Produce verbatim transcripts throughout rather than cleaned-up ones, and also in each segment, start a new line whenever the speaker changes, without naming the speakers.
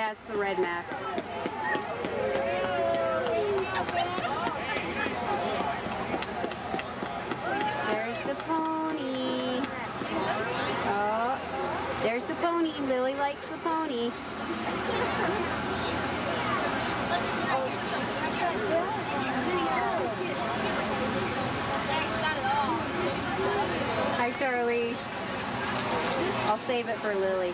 Yeah, it's the red Mack. There's the pony. Oh, there's the pony. Lily likes the pony. Hi, Charlie. I'll save it for Lily.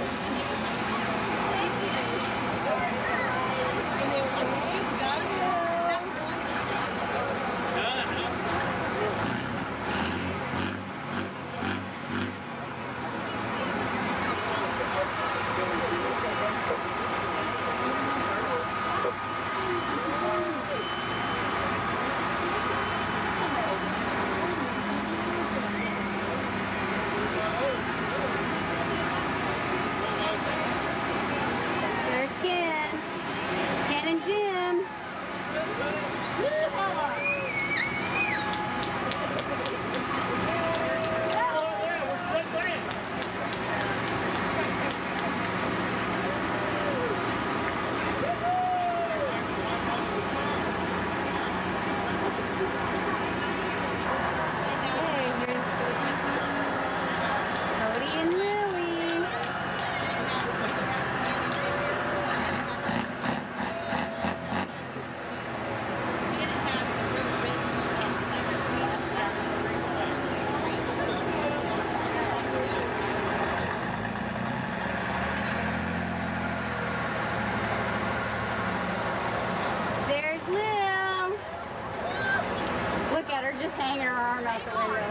Just hanging her arm out the window.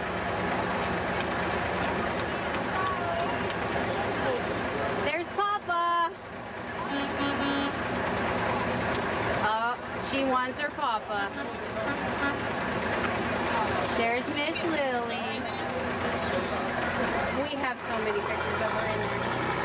There's Papa. Oh, she wants her Papa. There's Miss Lily. We have so many pictures of her in there.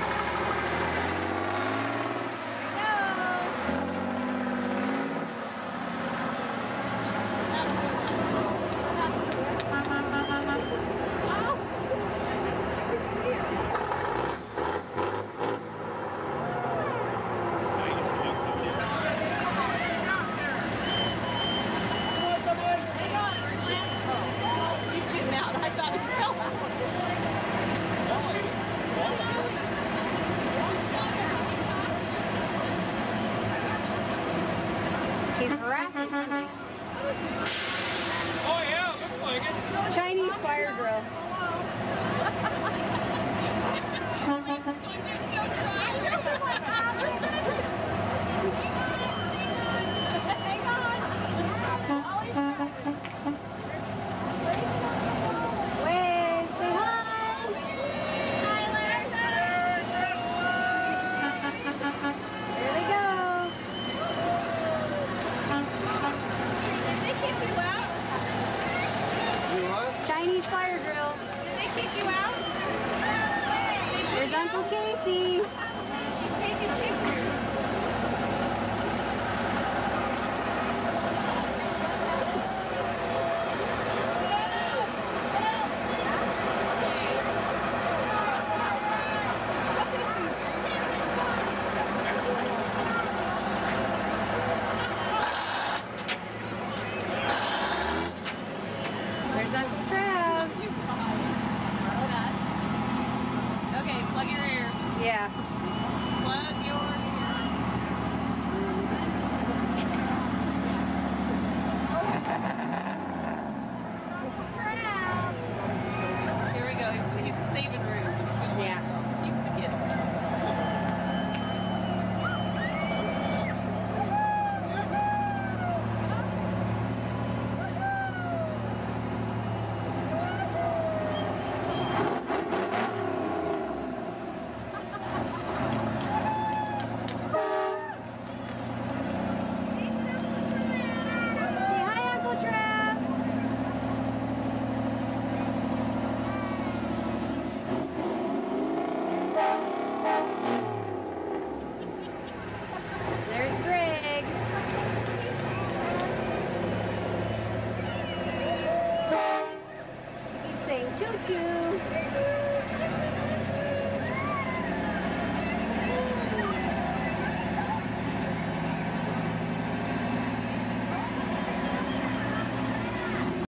He's harassing somebody.
Oh yeah, looks like it.
Chinese fire drill. Wave, say hi. There they go. Chinese fire drill.
Did they kick you out?
There's Uncle Casey.
She's taking pictures.
There's Uncle Trav.
Okay, plug your ears.
Yeah.
Plug your ears. Here we go. He's, he's saving room. He's gonna
Yeah.
You can get him.
Say hi, Uncle Trav. There's Greg. He's saying choo-choo.